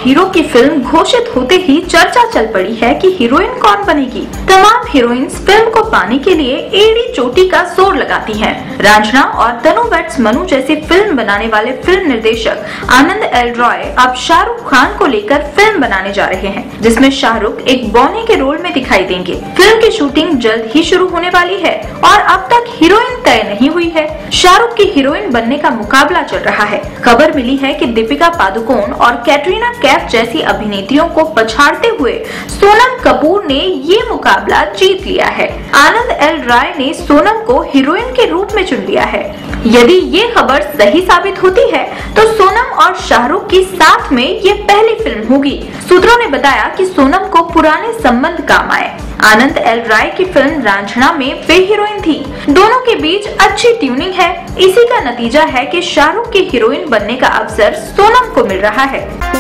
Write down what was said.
Hero की film घोषित होते ही चर्चा चल पड़ी है कि हीरोइन कौन बनेगी। तमाम हीरोइंस फिल्म को पाने के लिए एड़ी चोटी का जोर लगाती हैं। रांझना और तनु वेट्स मनु जैसी फिल्म बनाने वाले फिल्म निर्देशक आनंद एल रॉय अब शाहरुख खान को लेकर फिल्म बनाने जा रहे हैं, जिसमें शाहरुख एक बॉनी के रोल में दिखाई देंगे। फिल्म की शूटिंग जल्द ही शुरू होने वाली है और अब तक हीरोइन तय नहीं हुई है। शाहरुख की हीरोइन बनने का मुकाबला चल रहा है। खबर मिली है कि दीपिका पादुकोण और कैटरीना कैफ जैसी अभिनेत्रियों को पछाड़ते हुए सोनम कपूर ने ये मुकाबला जीत लिया है। आनंद एल राय ने सोनम को हीरोइन के रूप में चुन लिया है। यदि ये खबर सही साबित होती है तो सोनम और शाहरुख की साथ में ये पहली फिल्म होगी। सूत्रों ने बताया कि सोनम को पुराने संबंध काम आए। आनंद एल राय की फिल्म रांझना में वे हीरोइन थी। दोनों के बीच अच्छी ट्यूनिंग है। इसी का नतीजा है कि शाहरुख की हीरोइन बनने का अवसर सोनम को मिल रहा है।